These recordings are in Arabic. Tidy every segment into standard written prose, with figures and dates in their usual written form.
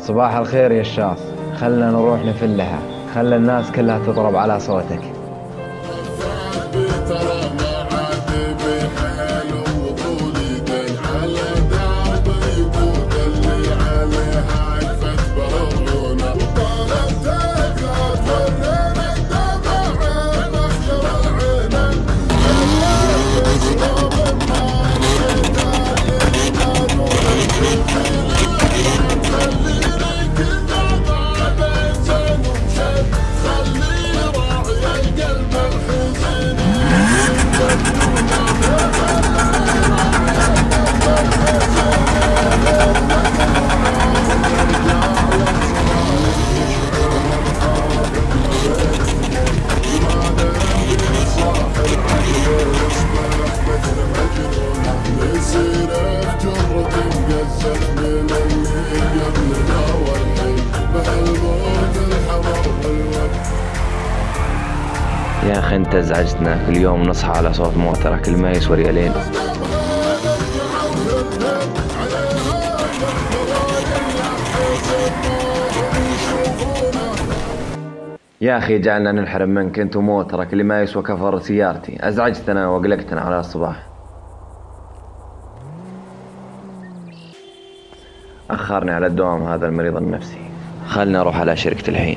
صباح الخير يا الشاص، خلنا نروح نفلها، خلى الناس كلها تضرب على صوتك. يا أخي أنت ازعجتنا، كل يوم نصحى على صوت موترك كل ما يسوى ريالين. يا أخي جعلنا ننحرم منك أنت وموترك اللي ما يسوى كفر سيارتي، أزعجتنا وقلقتنا على الصباح. أخرني على الدوام هذا المريض النفسي، خلنا أروح على شركة الحين.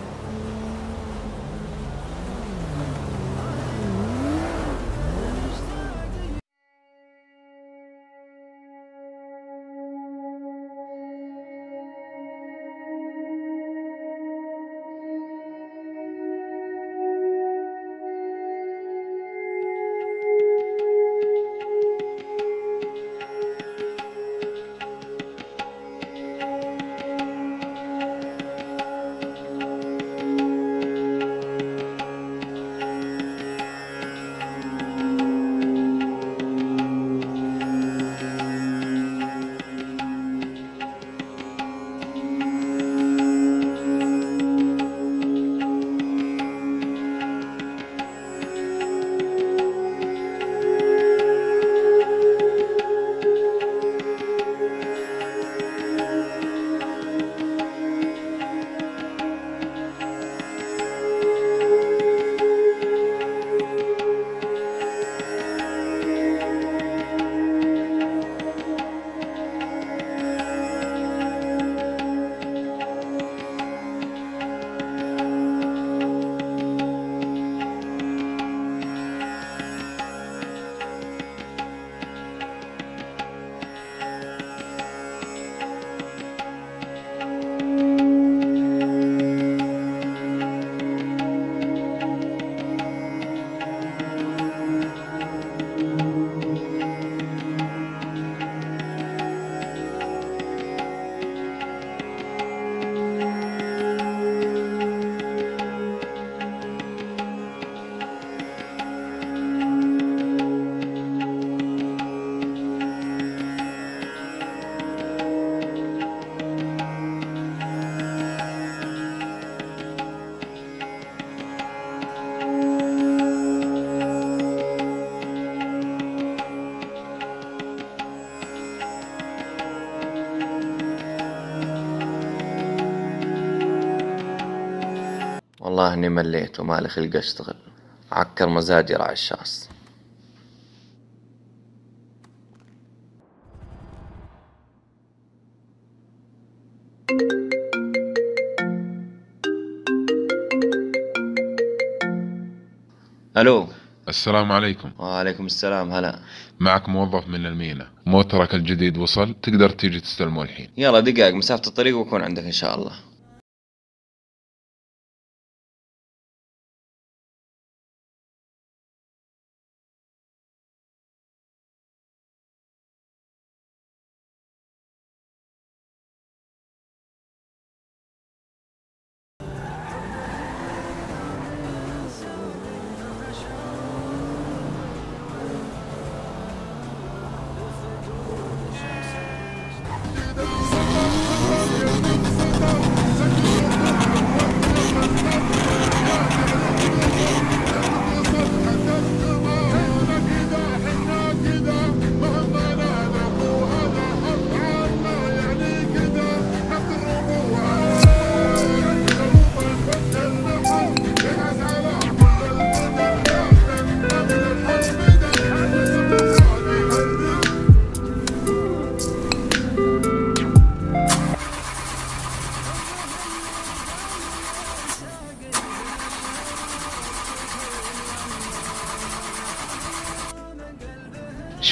والله اني مليت ومالي خلق اشتغل، عكر مزاجي راعي الشاص. الو. السلام عليكم. وعليكم السلام. هلا. معك موظف من المينا، موترك الجديد وصل، تقدر تيجي تستلمه الحين. يلا دقائق مسافة الطريق واكون عندك ان شاء الله.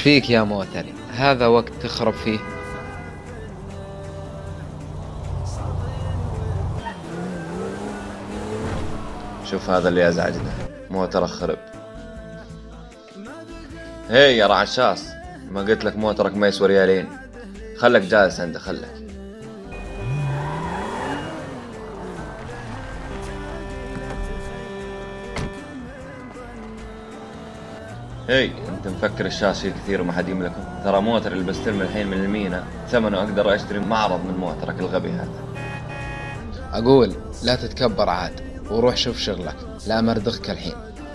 فيك يا موتري؟ هذا وقت تخرب فيه؟ شوف هذا اللي ازعجنا، موترك خرب. هي يا رعشاص، ما قلت لك موترك ما يسوى ريالين؟ خلك جالس عنده، خلك. هي انت مفكر الشاش شيء كثير وما حد يملكه؟ ترى موتر اللي بستلمه الحين من المينا ثمنه اقدر اشتري معرض من موترك الغبي هذا. اقول لا تتكبر عاد، وروح شوف شغلك، لا مردخك الحين.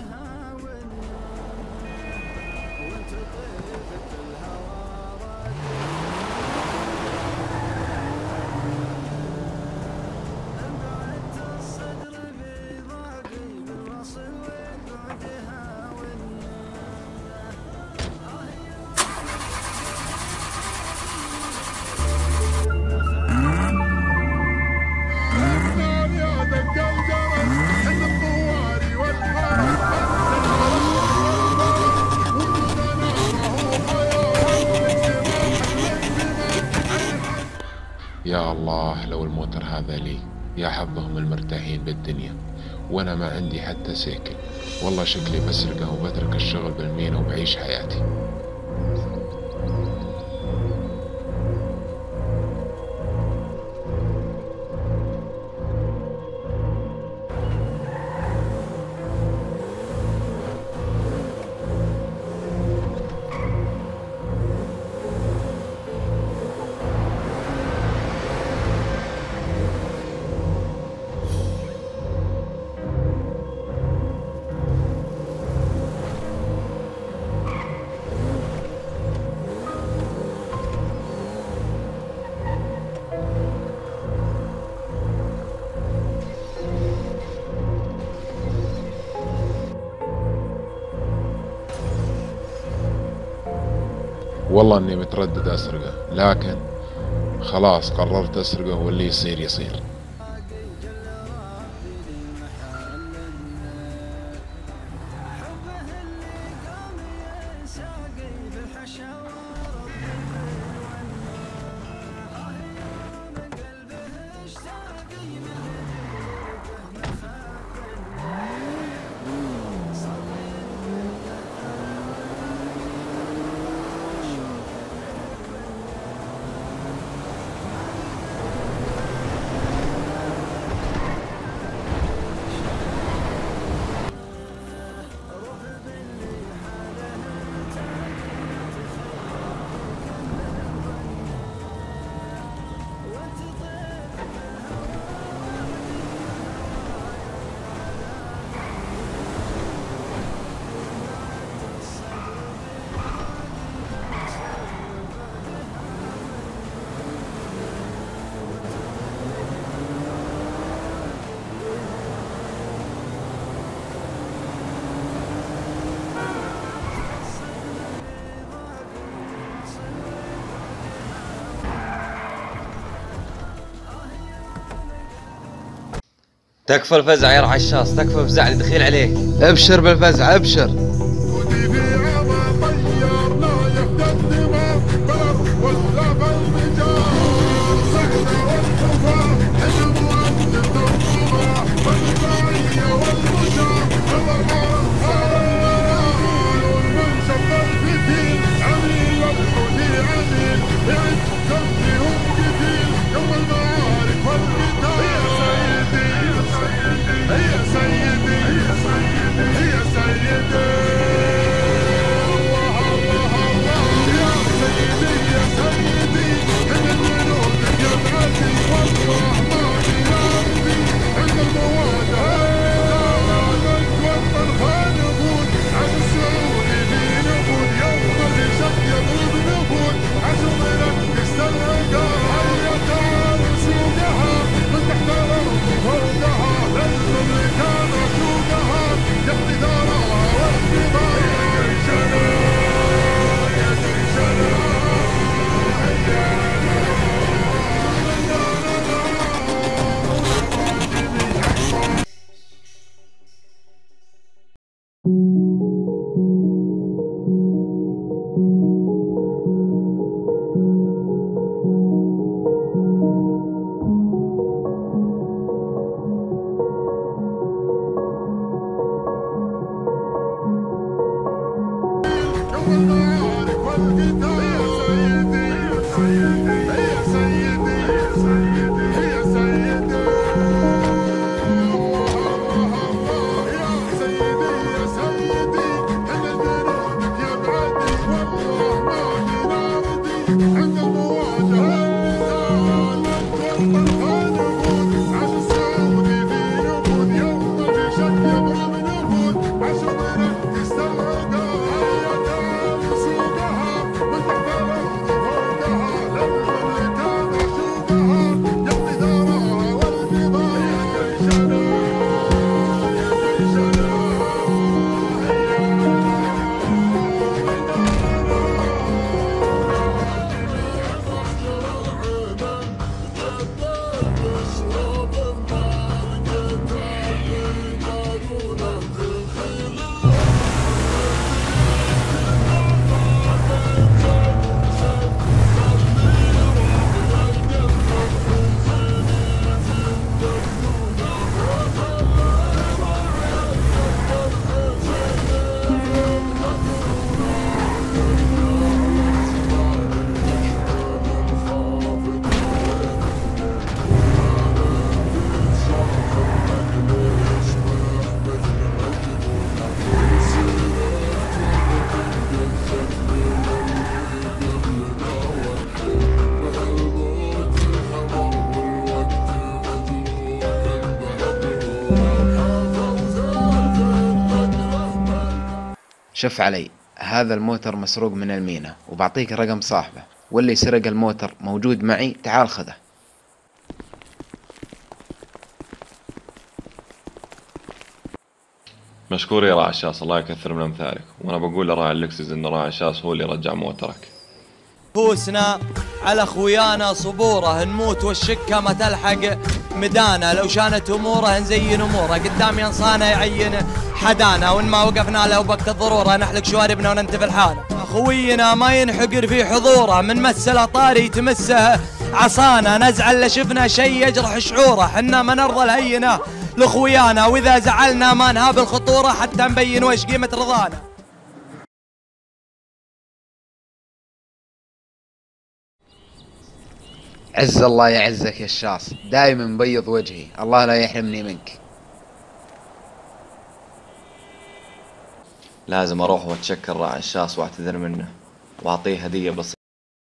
يا الله لو الموتر هذا لي، يا حظهم المرتاحين بالدنيا وانا ما عندي حتى سيكل. والله شكلي بسرقه وبترك الشغل بالمينا وبعيش حياتي. والله اني متردد اسرقه، لكن خلاص قررت اسرقه واللي يصير يصير. تكفى الفزع يا رعشاص، تكفى الفزع اللي دخيل عليك. ابشر بالفزع ابشر. يا سيدي شوف علي، هذا الموتر مسروق من المينا وبعطيك رقم صاحبه، واللي سرق الموتر موجود معي، تعال خذه. مشكور يا راعي الشاص، الله يكثر من امثالك. وانا بقول لراعي اللكسس ان راعي الشاص هو اللي رجع موترك. فوسنا على خويانا صبوره، نموت والشكه ما تلحق مدانا، لو شانت اموره نزين اموره، قدام ينصانا يعين حدانا، وان ما وقفنا له وقت الضروره نحلق شواربنا وننتفي الحاله. خوينا ما ينحقر في حضوره، من مسه طاري تمسه عصانا، نزعل لشفنا شي يجرح شعوره، حنا ما نرضى الهينه لخويانا، واذا زعلنا ما نهاب الخطوره حتى نبين وش قيمه رضانا. عز الله يعزك يا الشاص، دايما مبيض وجهي، الله لا يحرمني منك. لازم اروح واتشكر راعي الشاص واعتذر منه واعطيه هدية بسيطة.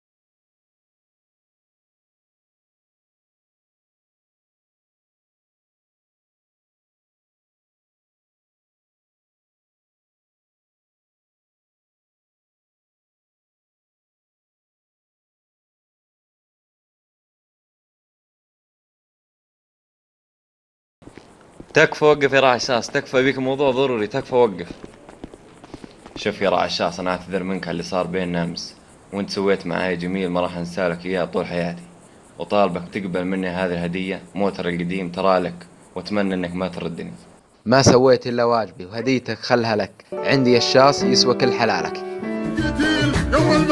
تكفى وقف يا راعي الشاص، تكفى، بيك موضوع ضروري، تكفى وقف. شوف يا راعي الشاص، انا اعتذر منك على اللي صار بيننا امس، وانت سويت معاي جميل ما راح انسالك اياه طول حياتي، وطالبك تقبل مني هذه الهدية، موتر القديم ترى لك، واتمنى انك ما تردني. ما سويت الا واجبي، وهديتك خلها لك، عندي الشاص يسوى كل حلالك.